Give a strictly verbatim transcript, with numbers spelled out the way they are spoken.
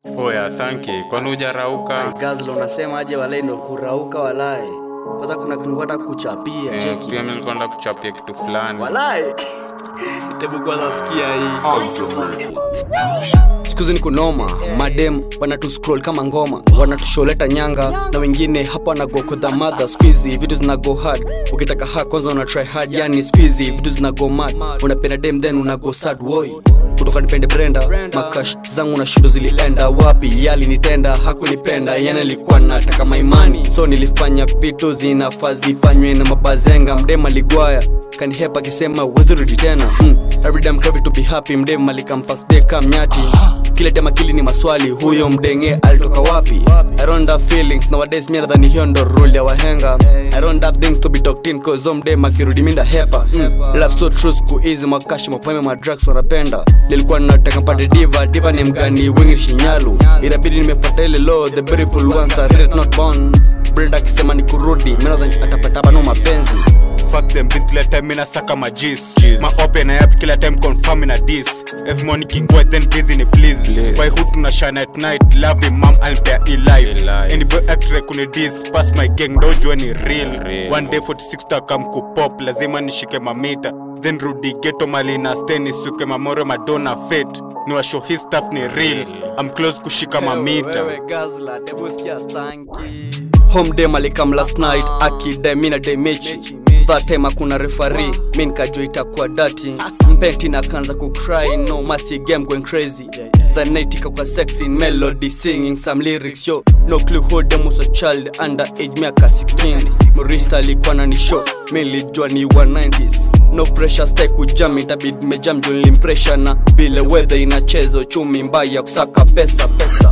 Oya Sanky, kwani hujarauka? Gazzler unasema aje walai ndo kurauka walai. Kwanza kuna kitu ngota kuchapia eh, cheki. Pia mimi nilikuwa nataka kuchapia kitu fulani. Walai. Tebu kwanza sikia hii. Sikuzi ni kunoma, madem wanatu scroll kama ngoma, wanatusholeta nyanga na wengine hapa na go the mother squeezy, vitu zina go hard. Ukitaka hard kwanza una try hard, yani squeezy, vitu zina go mad. Unapenda dem then una go sad boy. Kutoka nipende Brenda, makash zangu na shindo zilienda wapi? Yali nitenda, hakunipenda, yana nilikuwa nataka maimani. So nilifanya vitu zinafaa zifanywe na mabazenga. Mdema ligwaya kanihepa kisema uwezi rudi tena. mm. Every day I'm happy to be happy. Mdema likam first day kam nyati. Kile tema kili ni maswali, huyo mdenge alitoka wapi? I don't have feelings nowadays, mira than hiyo ndo rule ya wahenga. I don't have things to be talked in cause mdema kirudi minda hepa. mm. Love so true sku easy makashi mapome ma drugs wanapenda. Nilikuwa nataka mpate diva, diva ni mgani wingi shinyalu. Irabidi nimefuata ile law, the beautiful ones are really not born. Brenda kisema ni kurudi, mira than atapata bano mapenzi. Fuck them bitch, kila time mina saka ma G's. Ma open I up kila time confirm in a diss. If money king boy then busy ni please. Why hood tuna shine at night, love him mom and bear e-life. Any boy act like kune diss, pass my gang dojo ni real. One day forty-six takam kupop, lazima nishike mamita. Then rudi ghetto malina steni suke mamoro madonna fate. Niwa show his stuff ni real, I'm close kushika mamita. Wewe Gazzler, tebu sikia Sanky. Home day malikam last night, akidai mina day mechi. That time hakuna referee, mi nikajua itakuwa dirty. Mpenti na kanza kukry, no mercy game going crazy. The night ikakuwa sexy in melody, singing some lyrics yo. No clue who them was a child, under age miaka sixteen. Murista alikuwa na ni show, mi nilijua ni wa nineties. No pressure stay kujam, itabidi mejam juu nilimpressure na vile weather inacheza uchumi mbaya kusaka pesa pesa.